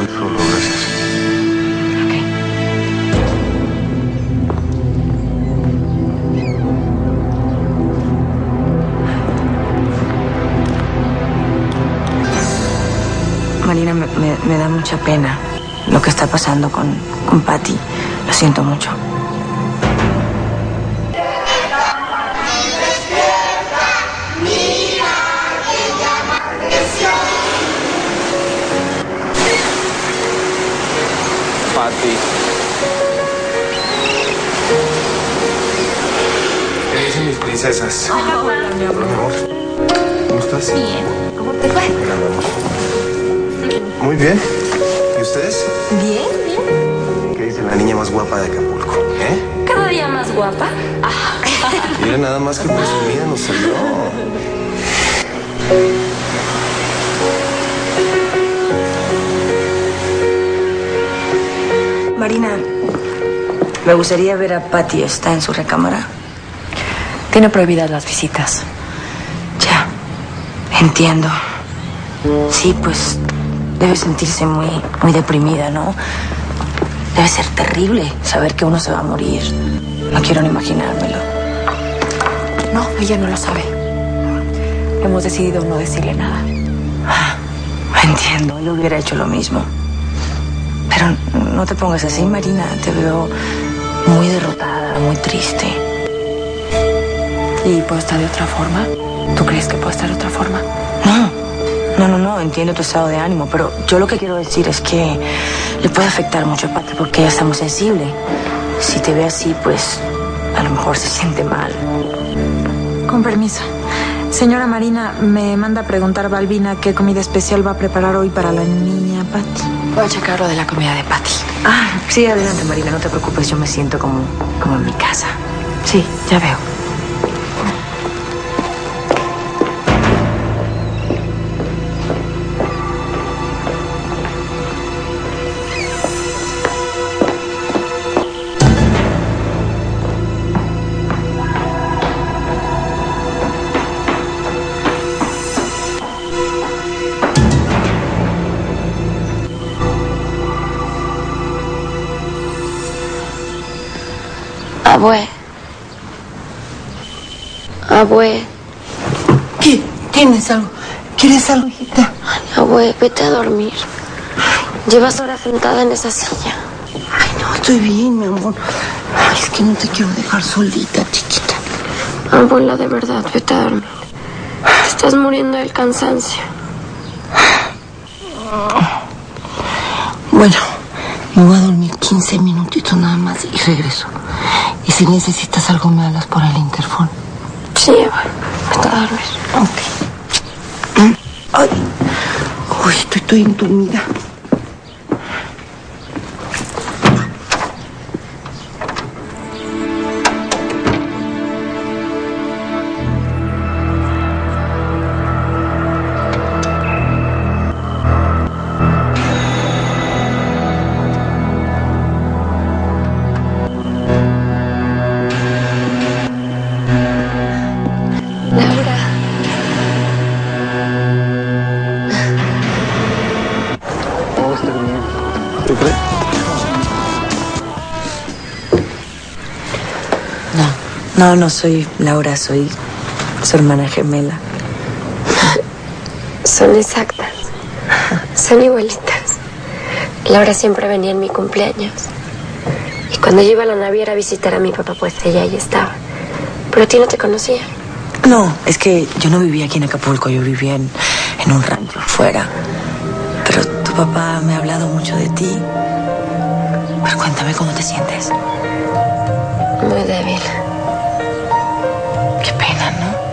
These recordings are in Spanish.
voy solo, gracias. Marina, me da mucha pena lo que está pasando con Patty. Lo siento mucho. Patty. ¿Qué dicen mis princesas? Hola, mi amor. ¿Cómo estás? Bien. ¿Cómo te fue? Hola, vamos. Muy bien. ¿Y ustedes? Bien, bien. ¿Qué dice la niña más guapa de Acapulco? Cada día más guapa. Mira, nada más que presumida nos salió. Marina, me gustaría ver a Patty. ¿Está en su recámara? Tiene prohibidas las visitas. Ya, entiendo. Sí, pues debe sentirse muy deprimida, ¿no? Debe ser terrible saber que uno se va a morir. No quiero ni imaginármelo. No, ella no lo sabe. Hemos decidido no decirle nada. Entiendo, yo hubiera hecho lo mismo. Pero no te pongas así, Marina. Te veo muy derrotada, muy triste. ¿Y puedo estar de otra forma? ¿Tú crees que puedo estar de otra forma? No, entiendo tu estado de ánimo, pero yo lo que quiero decir es que le puede afectar mucho a Patty porque ella está muy sensible. Si te ve así, pues a lo mejor se siente mal. Con permiso. Señora Marina, me manda a preguntar Balbina qué comida especial va a preparar hoy para la niña Patty. Voy a checar lo de la comida de Patty. Sí, adelante, Marina, no te preocupes, yo me siento como en mi casa. Sí, ya veo. Abue. ¿Qué? ¿Tienes algo? ¿Quieres algo, hijita? Abue, vete a dormir. Llevas horas sentada en esa silla. Ay, no, estoy bien, mi amor. Ay, es que no te quiero dejar solita, chiquita. Abuela, de verdad, vete a dormir. Te estás muriendo del cansancio. Bueno, me voy a dormir 15 minutitos nada más y regreso. Y si necesitas algo, me hablas por el interfón. Sí, abuela, vete a dormir. Ok. Ay, uy, estoy entumida. ¿Tú crees? No soy Laura, soy su hermana gemela. Son exactas. Son igualitas. Laura siempre venía en mi cumpleaños. Y cuando yo iba a la naviera a visitar a mi papá, pues ella ahí estaba. Pero a ti no te conocía. No, es que yo no vivía aquí en Acapulco, yo vivía en un rancho fuera. Pero tu papá me ha hablado mucho de ti. Pero cuéntame cómo te sientes. Muy débil. Qué pena,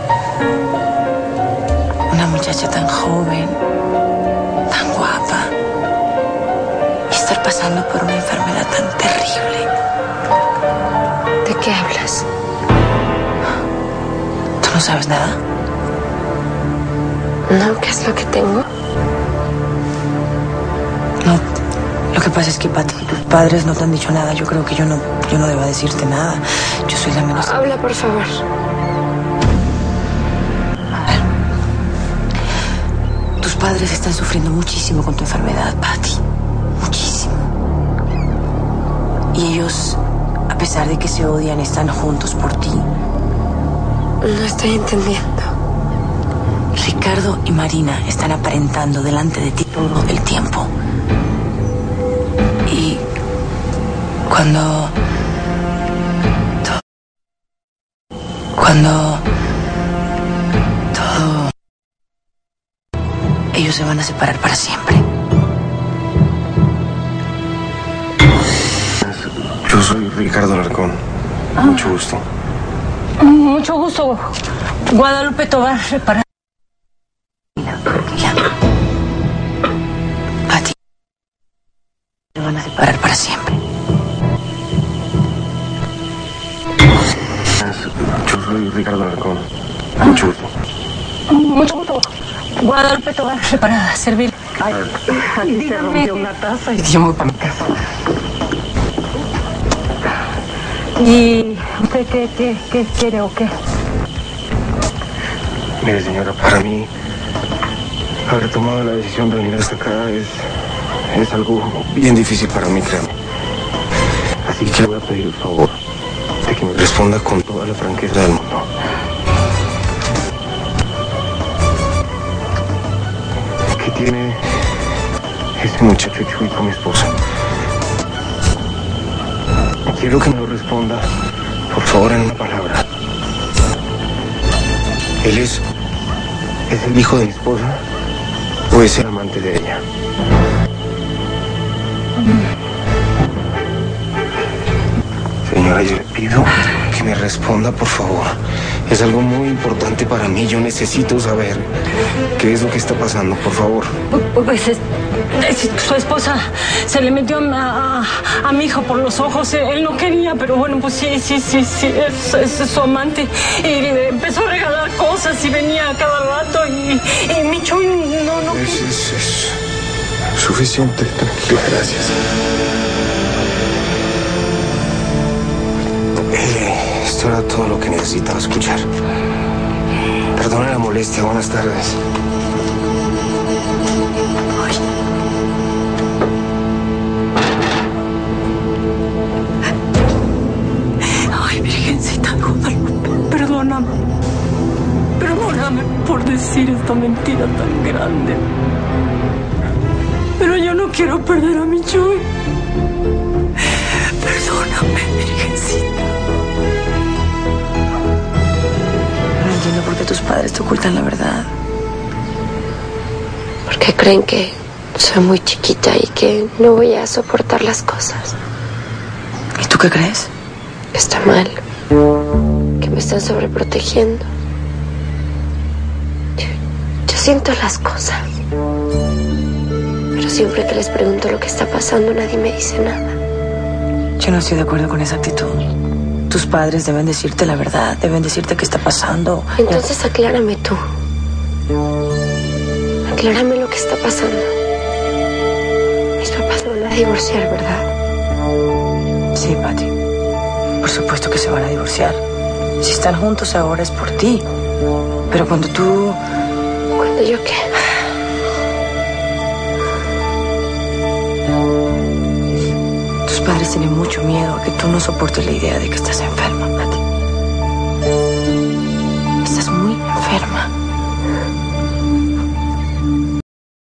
¿no? Una muchacha tan joven, tan guapa, y estar pasando por una enfermedad tan terrible. ¿De qué hablas? ¿Tú no sabes nada? No, ¿qué es lo que tengo? No, lo que pasa es que Patty, tus padres no te han dicho nada. Yo creo que yo no debo decirte nada. Yo soy la menos... Habla, por favor. A ver. Tus padres están sufriendo muchísimo con tu enfermedad, Patty. muchísimo. Y ellos, a pesar de que se odian, están juntos por ti. No estoy entendiendo. Ricardo y Marina están aparentando delante de ti todo el tiempo. Y cuando todo, ellos se van a separar para siempre. Yo soy Ricardo Alarcón. Mucho gusto. Mucho gusto, Guadalupe Tobar, para... Ya. A ti. Se van a separar para siempre. Yo soy Ricardo Alarcón. Mucho gusto. Mucho gusto, Guadalupe Tobar, para servir. Aquí se rompió una taza y Yo me voy para mi casa. ¿Y usted qué quiere o qué? Mire, señora, para mí, haber tomado la decisión de venir hasta acá es algo bien difícil para mí, créame. Así que le voy a pedir el favor de que me responda con toda la franqueza del mundo. ¿Qué tiene ese muchacho Chuy con mi esposa? Quiero que me lo responda, por favor, en una palabra. ¿Él es el hijo de mi esposa o es el amante de ella? Señora, yo le pido que me responda, por favor. Es algo muy importante para mí. Yo necesito saber qué es lo que está pasando, por favor. Pues su esposa se le metió a mi hijo por los ojos. Él no quería, pero bueno, pues sí, es su amante. Y le empezó a regalar cosas y venía cada rato y mi Chuy no Es suficiente, tranquila, gracias. Esto era todo lo que necesitaba escuchar. Perdone la molestia, buenas tardes. Ay, Virgencita de Guadalupe, perdóname por decir esta mentira tan grande. Pero yo no quiero perder a mi Chuy. Perdóname, Virgencita. No entiendo por qué tus padres te ocultan la verdad. Porque creen que soy muy chiquita y que no voy a soportar las cosas. ¿Y tú qué crees? Que está mal. Que me están sobreprotegiendo. Yo siento las cosas. Pero siempre que les pregunto lo que está pasando, nadie me dice nada. Yo no estoy de acuerdo con esa actitud. Tus padres deben decirte la verdad, deben decirte qué está pasando. Entonces aclárame tú. Aclárame lo que está pasando. Mis papás no van a divorciar, ¿verdad? Sí, Patty. Por supuesto que se van a divorciar. Si están juntos ahora es por ti. Pero cuando tú... ¿Cuándo yo qué? Tus padres tienen mucho miedo a que tú no soportes la idea de que estás enferma.